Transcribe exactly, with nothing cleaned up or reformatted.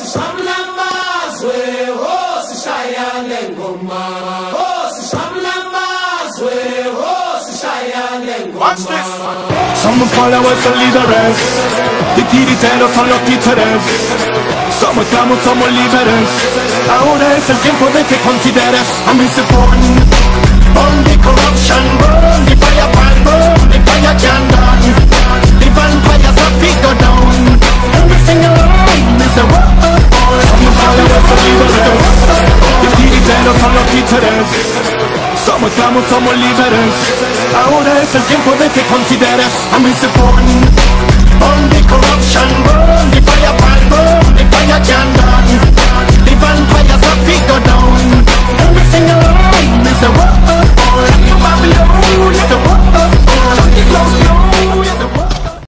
sishamla amazwe, oh sishaya lengoma, oh sishamla amazwe, oh sishaya lengoma. Watch this. Somos followers son líderes, de tiriteros son los títeres. Somos clamus, somos líderes. Ahora es el tiempo de que consideres a mi born, burn the corruption, burn the fire pan, burn the fire can done. The vampires have to go down. And we sing along, is a war. Somos followers son líderes, de tiriteros son los títeres. Somos clamus, somos líderes. Ahora es el tiempo de que consideres a mi born.